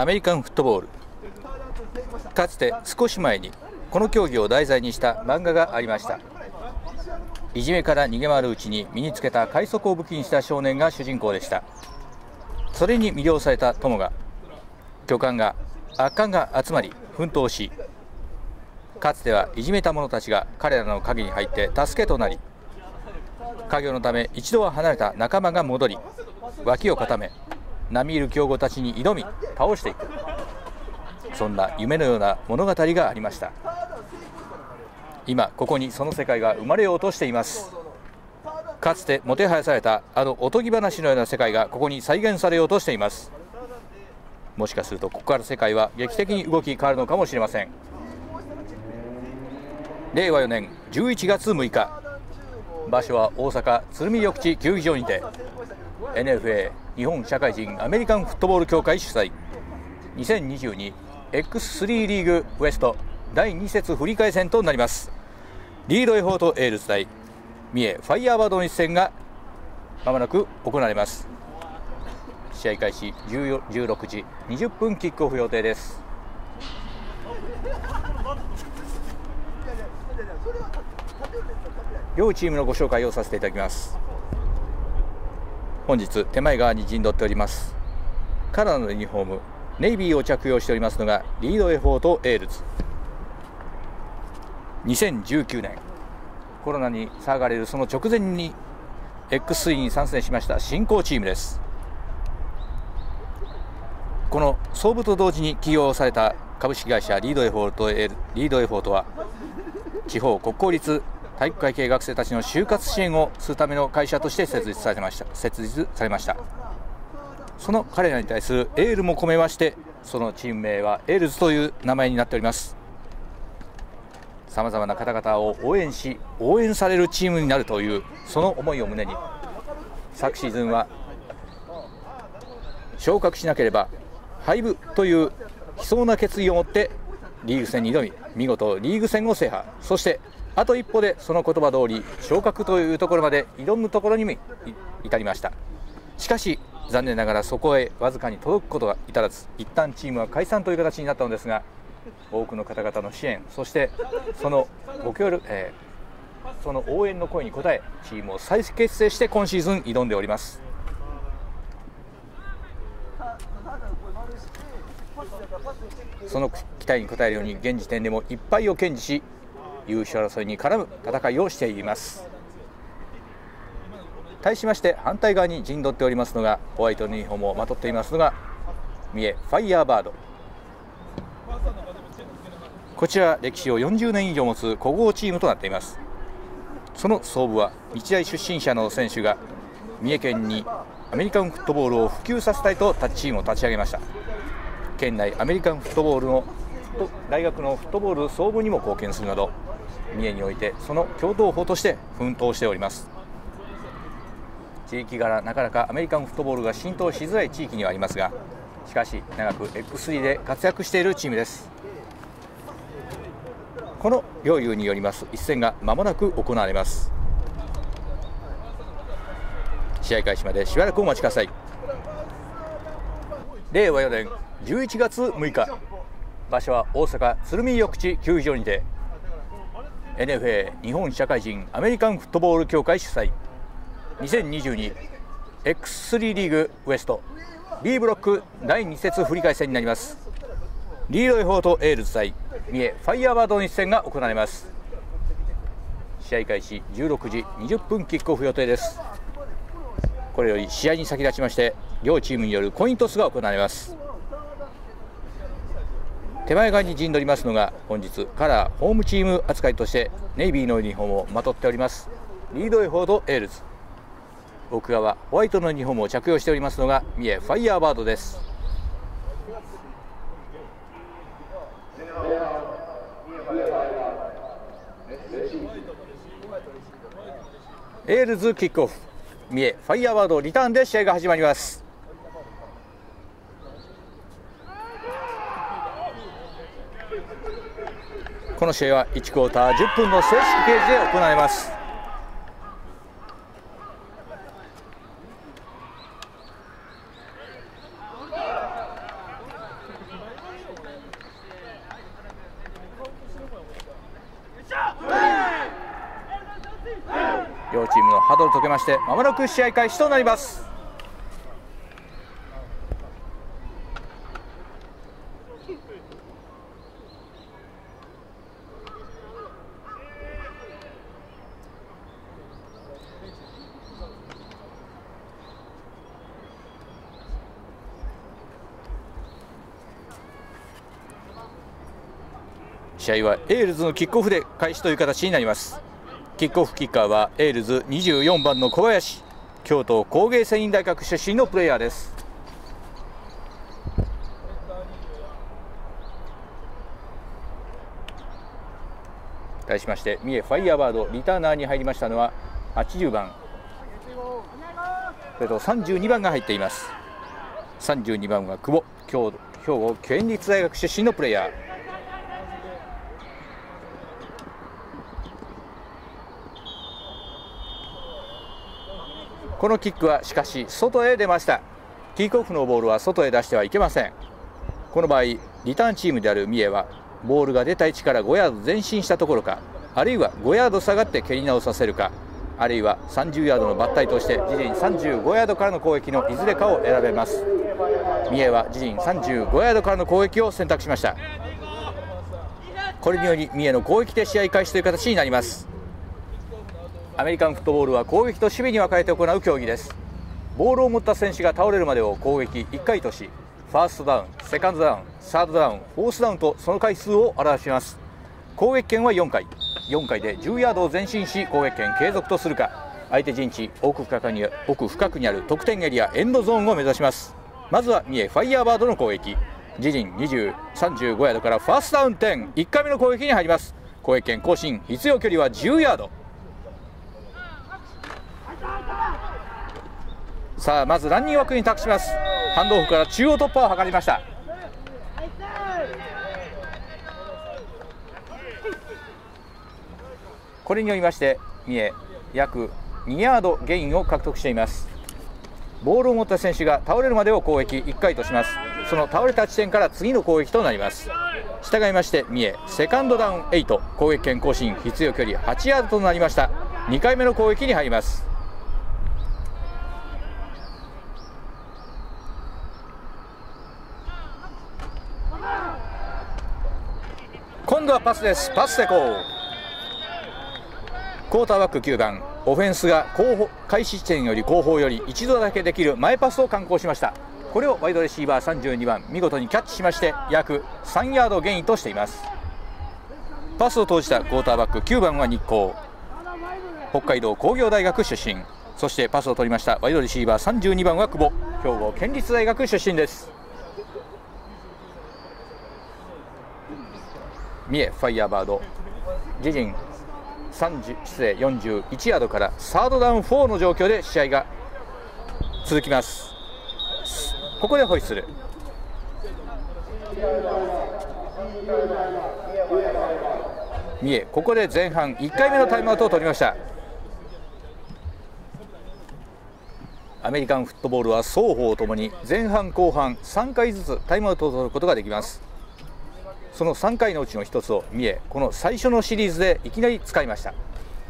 アメリカンフットボール。かつて少し前にこの競技を題材にした漫画がありました。いじめから逃げ回るうちに身につけた快速を武器にした少年が主人公でした。それに魅了された友が巨漢が悪漢が集まり奮闘し、かつてはいじめた者たちが彼らの陰に入って助けとなり、家業のため一度は離れた仲間が戻り、脇を固め並みいる強豪たちに挑み倒していく、そんな夢のような物語がありました。今ここにその世界が生まれようとしています。かつてもてはやされたあのおとぎ話のような世界がここに再現されようとしています。もしかするとここから世界は劇的に動き変わるのかもしれません。令和4年11月6日、場所は大阪鶴見緑地球技場にて NFA 日本社会人アメリカンフットボール協会主催 2022X3 リーグウエスト第2節振り替え戦となります。リードエフォートエールズ対三重ファイヤーバードの一戦がまもなく行われます。試合開始16時20分キックオフ予定です。両チームのご紹介をさせていただきます。本日手前側に陣取っておりますカラーのユニフォームネイビーを着用しておりますのがリードエフォートエールズ。2019年コロナに騒がれるその直前に X3 に参戦しました新興チームです。この創部と同時に起業された株式会社リードエフォートは地方国公立体育会系学生たちの就活支援をするための会社として設立されました。その彼らに対するエールも込めまして、そのチーム名はエールズという名前になっております。さまざまな方々を応援し応援されるチームになるというその思いを胸に、昨シーズンは昇格しなければ廃部という悲壮な決意を持ってリーグ戦に挑み、見事リーグ戦を制覇、そしてあと一歩でその言葉通り昇格というところまで挑むところにも至りました。しかし残念ながらそこへわずかに届くことが至らず、一旦チームは解散という形になったのですが、多くの方々の支援、そしてそのご協力、その応援の声に応えチームを再結成して今シーズン挑んでおります。その期待に応えるように現時点でも1敗を堅持し優勝争いに絡む戦いをしています。対しまして反対側に陣取っておりますのがホワイトのユニフォームをまとっていますのが三重ファイヤーバード。こちら歴史を40年以上持つ古豪チームとなっています。その創部は日大出身者の選手が三重県にアメリカンフットボールを普及させたいとチームを立ち上げました。県内アメリカンフットボールの大学のフットボール創部にも貢献するなど、三重においてその共同歩として奮闘しております。地域柄なかなかアメリカンフットボールが浸透しづらい地域にはありますが、しかし長く X3 で活躍しているチームです。この両雄によります一戦が間もなく行われます。試合開始までしばらくお待ちください。令和4年11月6日、場所は大阪鶴見緑地球技場にて NFA 日本社会人アメリカンフットボール協会主催 2022X3 リーグウエスト B ブロック第2節振り替え戦になります。リードエフォートエールズ対三重ファイヤーバードの一戦が行われます。試合開始16時20分キックオフ予定です。これより試合に先立ちまして両チームによるコイントスが行われます。手前側に陣取りますのが本日カラーホームチーム扱いとしてネイビーのユニフォームをまとっておりますリードエフォートエールズ。奥側ホワイトのユニフォームを着用しておりますのが三重ファイヤーバードです。エールズキックオフ、三重ファイヤーバードリターンで試合が始まります。この試合は1クォーター10分の正式掲示で行われます。 ハードル解けまして、まもなく試合開始となります。試合はエールズのキックオフで開始という形になります。キックオフキッカーはエールズ24番の小林、京都工芸繊維大学出身のプレイヤーです。対しまして三重ファイヤーバード、リターナーに入りましたのは80番、それと32番が入っています。32番は久保、兵庫県立大学出身のプレイヤー。このキックはしかし外へ出ました。キックオフのボールは外へ出してはいけません。この場合リターンチームである三重はボールが出た位置から5ヤード前進したところか、あるいは5ヤード下がって蹴り直させるか、あるいは30ヤードのバッタイとして自陣35ヤードからの攻撃のいずれかを選べます。三重は自陣35ヤードからの攻撃を選択しました。これにより三重の攻撃で試合開始という形になります。アメリカンフットボールは攻撃と守備に分かれて行う競技です。ボールを持った選手が倒れるまでを攻撃1回とし、ファーストダウン、セカンドダウン、サードダウン、フォースダウンとその回数を表します。攻撃権は4回で10ヤードを前進し攻撃権継続とするか、相手陣地奥深くにある得点エリアエンドゾーンを目指します。まずは三重ファイヤーバードの攻撃、自陣35ヤードからファーストダウン10、1回目の攻撃に入ります。攻撃権更新、必要距離は10ヤード。さあまずランニング枠に託します。ハンドオフから中央突破を図りました。これによりまして三重約2ヤードゲインを獲得しています。ボールを持った選手が倒れるまでを攻撃1回とします。その倒れた地点から次の攻撃となります。従いまして三重セカンドダウン8、攻撃権更新、必要距離8ヤードとなりました。2回目の攻撃に入ります。今度はパスです。パス成功。クォーターバック9番、オフェンスが開始地点より後方より一度だけできる前パスを敢行しました。これをワイドレシーバー32番見事にキャッチしまして約3ヤードゲインとしています。パスを投じたクォーターバック9番は日光、北海道工業大学出身、そしてパスを取りましたワイドレシーバー32番は久保、兵庫県立大学出身です。三重ファイヤーバード、自陣41ヤードからサードダウン4の状況で試合が続きます。ここでホイッスル。三重ここで前半1回目のタイムアウトを取りました。アメリカンフットボールは双方ともに前半後半3回ずつタイムアウトを取ることができます。その3回のうちの1つを三重この最初のシリーズでいきなり使いました。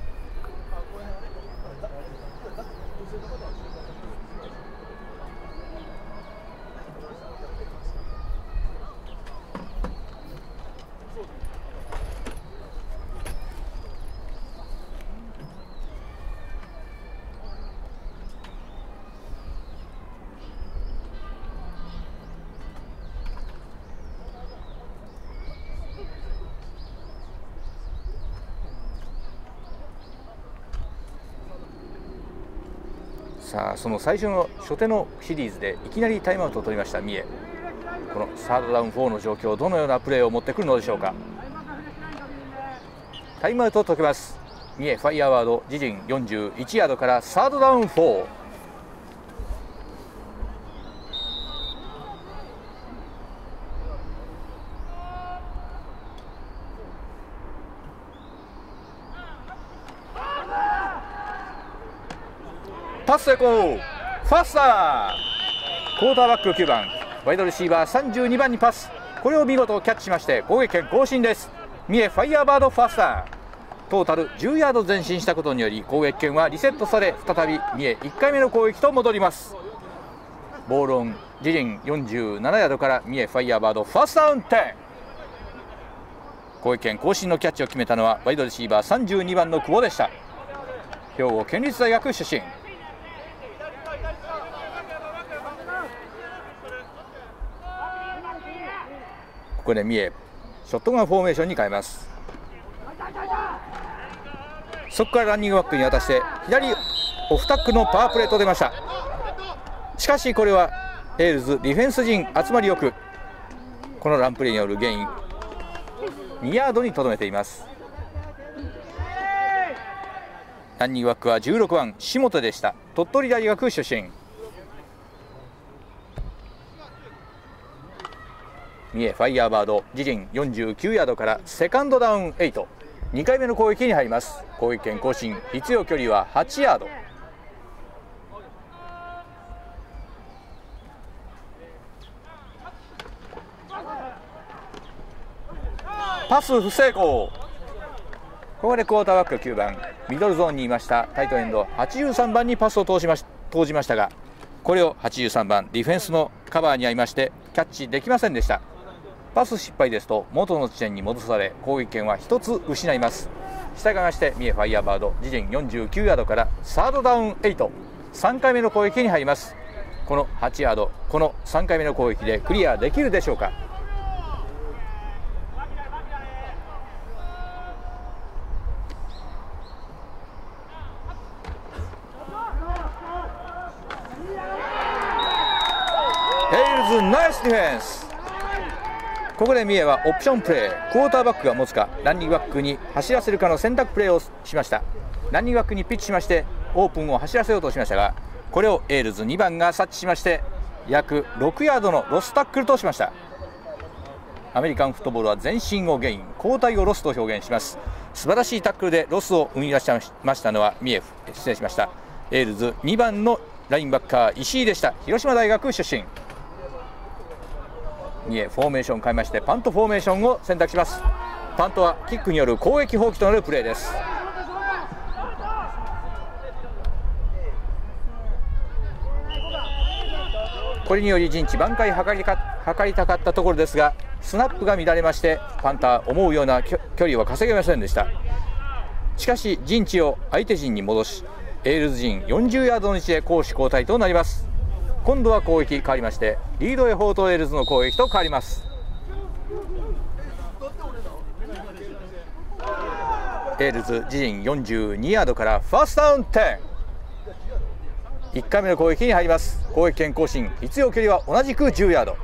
さあその最初の初手のシリーズでいきなりタイムアウトを取りました三重、このサードダウン4の状況、どのようなプレーを持ってくるのでしょうか。タイムアウトを解けます。三重ファイヤーワード、自陣41ヤードからサードダウン4。パス成功、ファースター。クォーターバック9番ワイドレシーバー32番にパス、これを見事キャッチしまして攻撃権更新です。三重ファイヤーバードファースター。 トータル10ヤード前進したことにより攻撃権はリセットされ、再び三重1回目の攻撃と戻ります。ボールオン自陣47ヤードから三重ファイヤーバードファーストダウン10。攻撃権更新のキャッチを決めたのはワイドレシーバー32番の久保でした。兵庫県立大学出身。ここで三重ショットガンフォーメーションに変えます。そこからランニングバックに渡して左オフタックのパワープレーと出ました。しかしこれはエールズディフェンス陣集まりよく、このランプレーによるゲイン2ヤードにとどめています。ランニングバックは16番下手でした。鳥取大学出身。三重ファイヤーバード自陣49ヤードからセカンドダウン8、2回目の攻撃に入ります。攻撃権更新、必要距離は8ヤード。パス不成功。ここでクォーターバック9番ミドルゾーンにいましたタイトエンド83番にパスを投じましたが、これを83番ディフェンスのカバーに合いましてキャッチできませんでした。パス失敗ですと元の地点に戻され、攻撃権は1つ失います。したがいまして三重ファイヤーバード自陣49ヤードからサードダウン8、3回目の攻撃に入ります。この8ヤード、この3回目の攻撃でクリアできるでしょうか。エイルズナイスディフェンス。ここで三重はオプションプレー、クォーターバックが持つかランニングバックに走らせるかの選択プレーをしました。ランニングバックにピッチしましてオープンを走らせようとしましたが、これをエールズ2番が察知しまして約6ヤードのロスタックルとしました。アメリカンフットボールは前進をゲイン、後退をロスと表現します。素晴らしいタックルでロスを生み出しましたのは三重、失礼しました、エールズ2番のラインバッカー石井でした。広島大学出身。三重フォーメーションを変えましてパントフォーメーションを選択します。パントはキックによる攻撃放棄となるプレーです。これにより陣地挽回図りたかったところですが、スナップが乱れましてパンター思うような距離は稼げませんでした。しかし陣地を相手陣に戻し、エールズ陣40ヤードの位置で攻守交代となります。今度は攻撃変わりましてリードエフォートエールズの攻撃と変わります。エールズ自陣42ヤードからファーストダウン10、1回目の攻撃に入ります。攻撃権更新、必要距離は同じく10ヤード。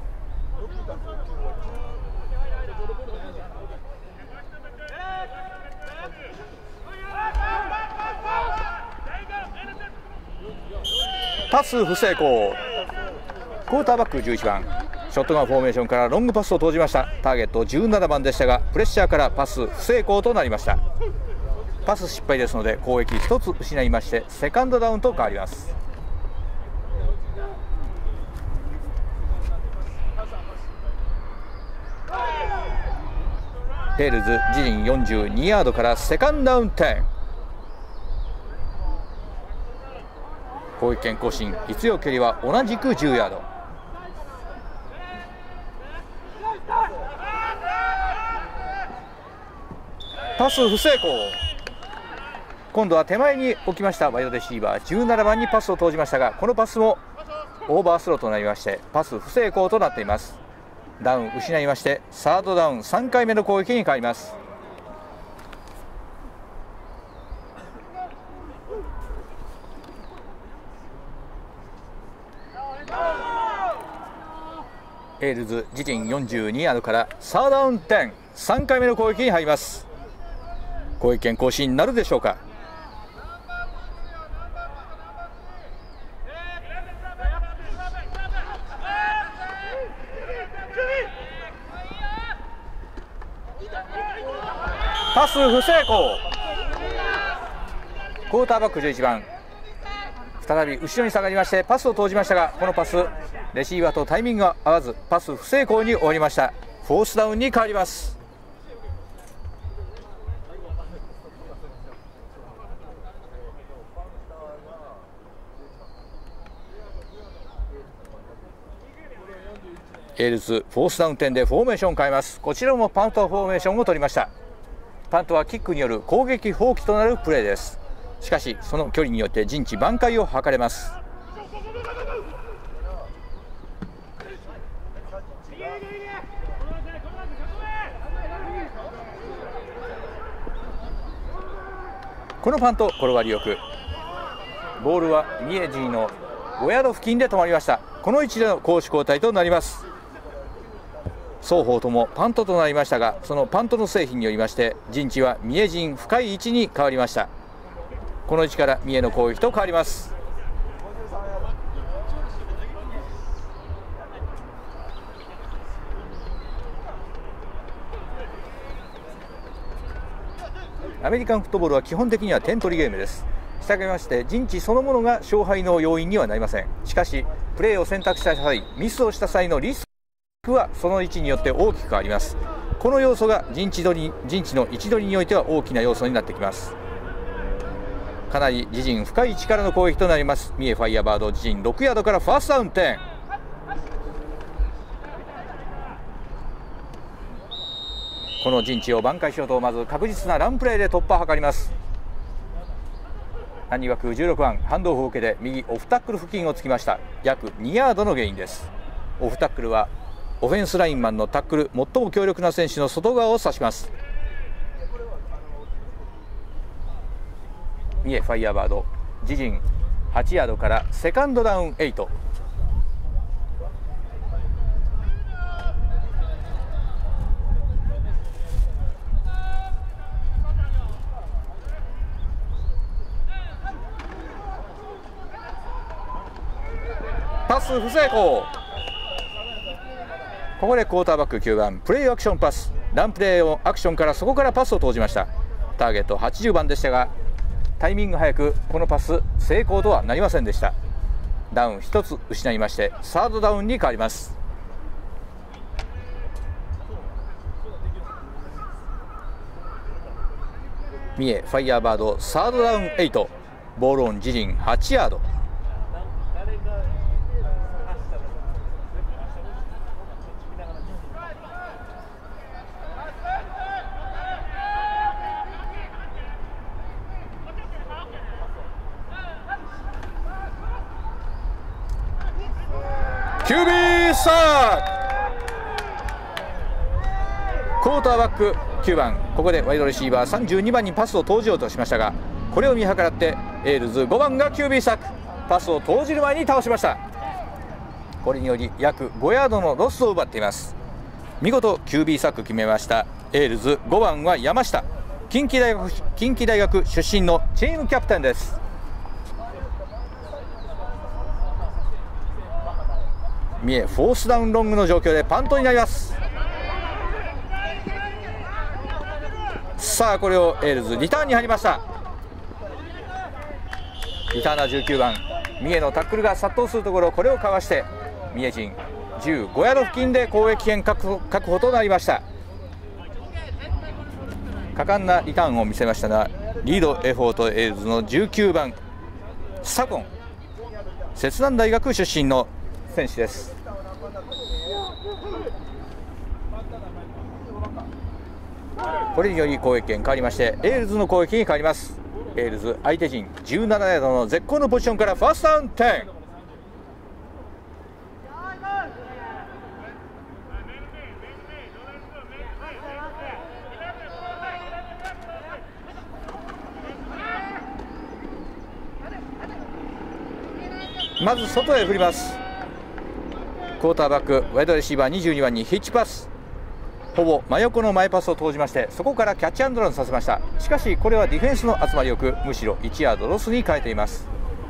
パス不成功。クォーターバック11番ショットガンフォーメーションからロングパスを投じました。ターゲット17番でしたがプレッシャーからパス不成功となりました。パス失敗ですので攻撃1つ失いましてセカンドダウンと変わります。エールズ自陣42ヤードからセカンドダウン10、攻撃権更新、必要距離は同じく10ヤード。パス不成功。今度は手前に置きましたワイドレシーバー17番にパスを投じましたが、このパスもオーバースローとなりましてパス不成功となっています。ダウン失いましてサードダウン3回目の攻撃に変わります。エールズ自陣42ヤードからサードダウン10、3回目の攻撃に入ります。攻撃権更新になるでしょうか。パス不成功。クォーターバック11番再び後ろに下がりましてパスを投じましたが、このパスレシーバーとタイミングが合わずパス不成功に終わりました。フォースダウンに変わります。 エールズフォースダウン点でフォーメーションを変えます。こちらもパントフォーメーションを取りました。パントはキックによる攻撃放棄となるプレーです。しかしその距離によって陣地挽回を図れます。このパント転がりよく、ボールはミエジーの5ヤード付近で止まりました。この位置での攻守交代となります。双方ともパントとなりましたが、そのパントの成否によりまして陣地はミエ陣深い位置に変わりました。この位置からミエの攻撃と変わります。アメリカンフットボールは基本的には点取りゲームです。したがいまして陣地そのものが勝敗の要因にはなりません。しかしプレーを選択した際、ミスをした際のリスクはその位置によって大きく変わります。この要素が陣地の位置取りにおいては大きな要素になってきます。かなり自陣深い位置からの攻撃となります。ミエファイヤーバード自陣6ヤードからファーストダウン点。この陣地を挽回しようとまず確実なランプレーで突破を図ります。何枠16番ハンドオフを受けて右オフタックル付近をつきました。約2ヤードのゲインです。オフタックルはオフェンスラインマンのタックル最も強力な選手の外側を指します。ミエファイヤーバード自陣8ヤードからセカンドダウン8。パス不成功。ここでクォーターバック9番プレーアクションパス、ランプレーをアクションからそこからパスを投じました。ターゲット80番でしたがタイミング早くこのパス成功とはなりませんでした。ダウン1つ失いましてサードダウンに変わります。ミエファイヤーバードサードダウン8、ボールオン自陣8ヤード。QB サーク。クォーターバック9番、ここでワイドレシーバー32番にパスを投じようとしましたが、これを見計らってエールズ5番が QB サーク、パスを投じる前に倒しました。これにより約5ヤードのロスを奪っています。見事 QB サーク決めましたエールズ5番は山下、近畿大学出身のチームキャプテンです。ミエフォースダウンロングの状況でパントになります。さあこれをエールズリターンに入りました。リターナー19番ミエのタックルが殺到するところ、これをかわしてミエ陣15ヤード付近で攻撃権確保となりました。果敢なリターンを見せましたが、リードエフォートエールズの19番サコン、摂南大学出身の選手です。これにより攻撃権変わりましてエールズの攻撃に変わります。エールズ相手陣17ヤードの絶好のポジションからファーストダウン10。まず外へ振ります。クォーターバックワイドレシーバー22番にヒッチパス、ほぼ真横の前パスを投じまして、そこからキャッチアンドランさせました。しかしこれはディフェンスの集まりよく、むしろ1ヤードロスに変えています。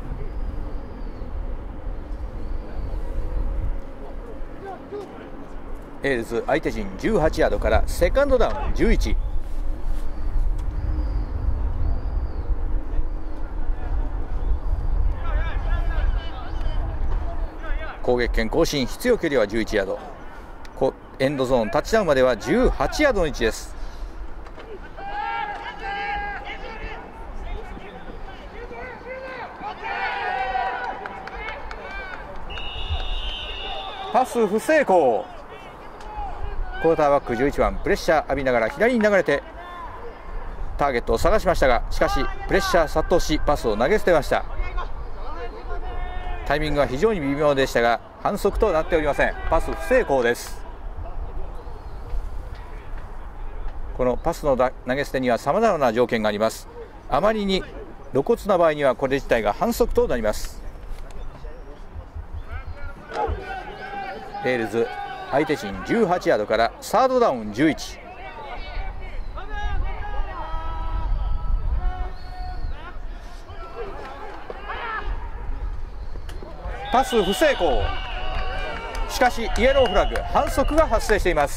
エールズ相手陣18ヤードからセカンドダウン11。攻撃権更新、必要距離は11ヤード、エンドゾーンタッチダウンまでは18ヤードの位置です。パス不成功。 クォーターバック11番プレッシャー浴びながら左に流れてターゲットを探しましたが、しかしプレッシャー殺到しパスを投げ捨てました。タイミングは非常に微妙でしたが反則となっておりません。パス不成功です。このパスの投げ捨てにはさまざまな条件があります。あまりに露骨な場合にはこれ自体が反則となります。ウェールズ相手陣18ヤードからサードダウン11。パス不成功。しかしイエローフラッグ、反則が発生しています。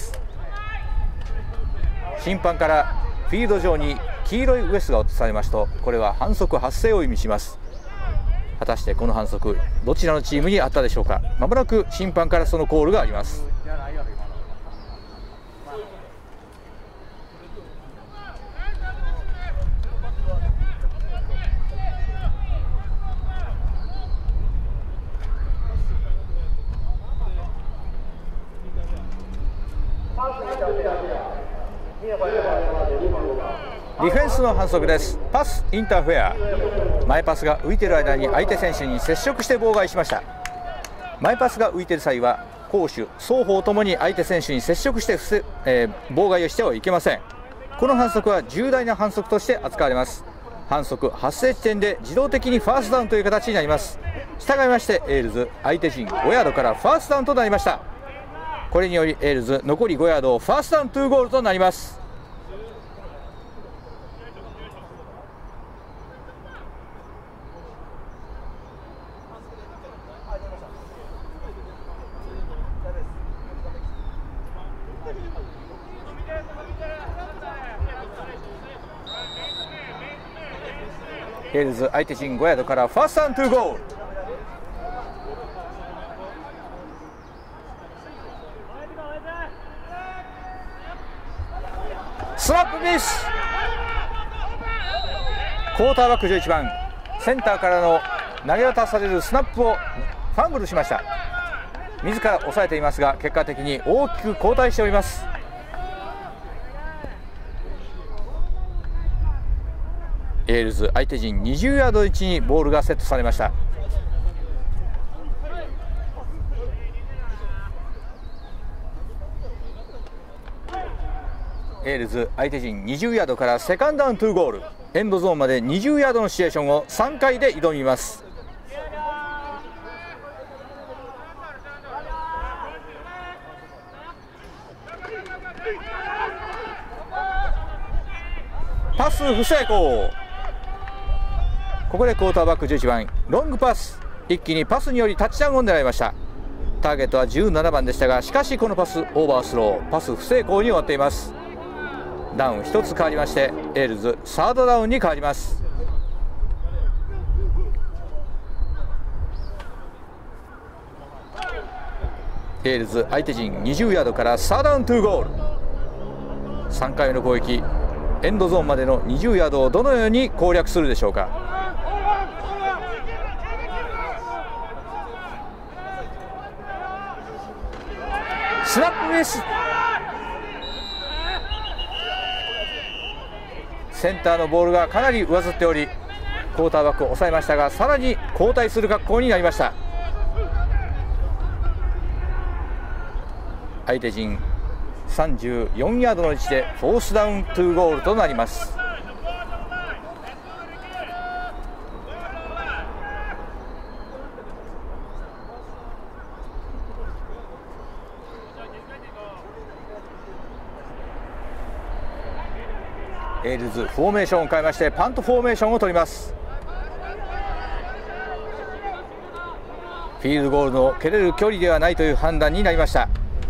審判からフィールド上に黄色いウエスが落とされますと、これは反則発生を意味します。果たしてこの反則どちらのチームにあったでしょうか。まもなく審判からそのコールがあります。ディフェンスの反則です。パスインターフェア。前パスが浮いている間に相手選手に接触して妨害しました。前パスが浮いている際は攻守双方ともに相手選手に接触して妨害をしてはいけません。この反則は重大な反則として扱われます。反則発生地点で自動的にファーストダウンという形になります。従いましてエールズ相手陣5ヤードからファーストダウンとなりました。これによりエールズ残り5ヤードをファーストダウン2ゴールとなります。エールズ相手陣5ヤードからファーストダウン2ゴール。スナップミス。クォーターバック11番センターからの投げ渡されるスナップをファンブルしました。自ら抑えていますが結果的に大きく後退しております。エールズ相手陣20ヤード位置にボールがセットされました。エールズ相手陣20ヤードからセカンドダウン2ゴール。エンドゾーンまで20ヤードのシチュエーションを3回で挑みます。パス不成功。ここでクォーターバック11番ロングパス、一気にパスによりタッチダウンを狙いました。ターゲットは17番でしたが、しかしこのパスオーバースロー、パス不成功に終わっています。ダウン1つ変わりましてエールズサードダウンに変わります。エールズ相手陣20ヤードからサードダウン2ゴール。3回目の攻撃、エンドゾーンまでの20ヤードをどのように攻略するでしょうか。スナップミス。センターのボールがかなり上ずっておりクォーターバックを抑えましたが、さらに後退する格好になりました。相手陣34ヤードの位置でフォースダウン2ゴールとなります。エールズフォーメーションを変えましてパントフォーメーションを取ります。フィールドゴールの蹴れる距離ではないという判断になりました。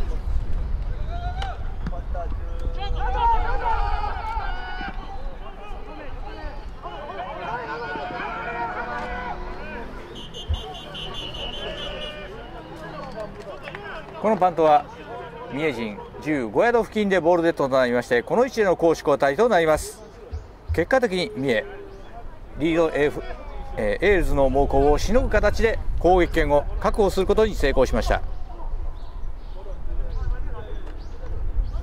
このパントは三重陣15ヤード付近でボールデッドとなりまして、この位置での攻守交代となります。結果的に三重リードエールズの猛攻をしのぐ形で攻撃権を確保することに成功しました。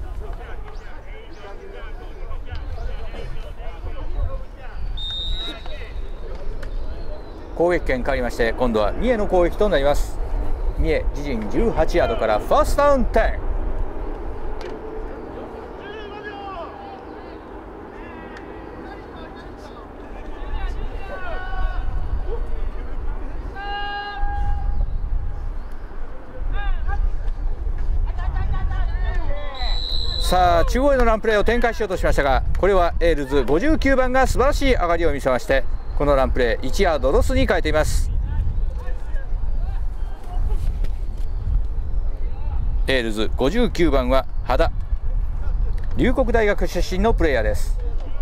攻撃権変わりまして、今度は三重の攻撃となります。三重自陣18ヤードからファーストダウン10。さあ中央へのランプレーを展開しようとしましたが、これはエールズ59番が素晴らしい上がりを見せまして、このランプレー1ヤードロスに変えています。エールズ59番は羽田、龍谷大学出身のプレイヤーです。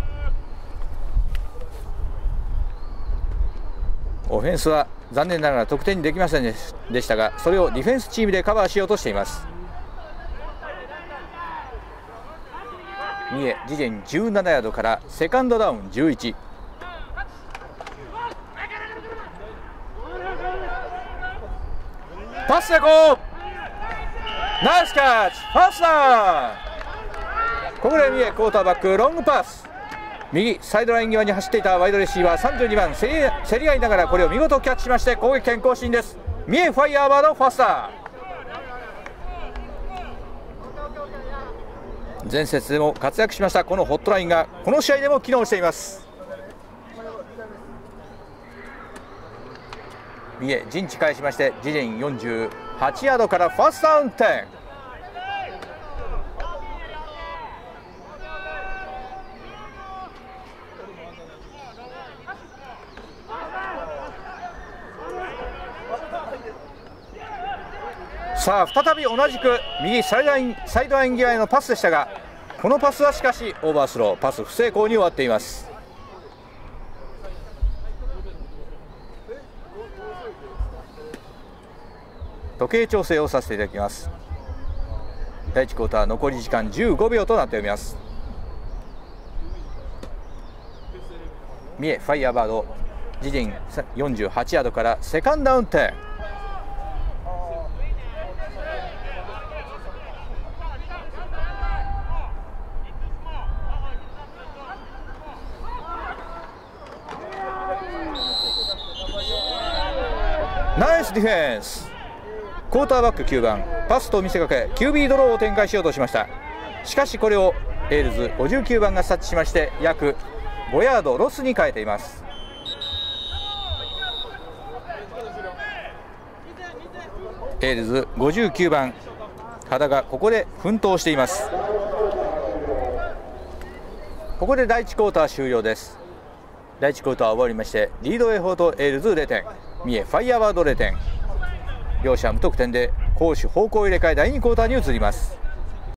オフェンスは残念ながら得点にできませんでしたが、それをディフェンスチームでカバーしようとしています。三重自陣17ヤードからセカンドダウン11。パスでこう、ナイスキャッチ、ファーストダウン。ここで三重クォーターバックロングパス、右サイドライン際に走っていたワイドレシーバー32番競り合いながらこれを見事キャッチしまして攻撃権更新です。三重ファイヤーバードファーストダウン。前節でも活躍しましたこのホットラインがこの試合でも機能しています。三重陣地返しまして自陣48ヤードからファーストダウン10。さあ再び同じく右サイドライン際へのパスでしたが、このパスはしかしオーバースロー、パス不成功に終わっています。時計調整をさせていただきます。第1クォーター残り時間15秒となっております。三重ファイヤーバード自陣48ヤードからセカンドダウン10。ナイスディフェンス。クォーターバック9番パスと見せかけ QB ドローを展開しようとしました。しかしこれをエールズ59番が察知しまして約5ヤードロスに変えています。エールズ59番羽田がここで奮闘しています。ここで第1クォーター終了です。第1クォーター終わりまして、リードエフォートエールズ0点、三重ファイヤーバード0点、両者無得点で攻守方向入れ替え第2クォーターに移ります。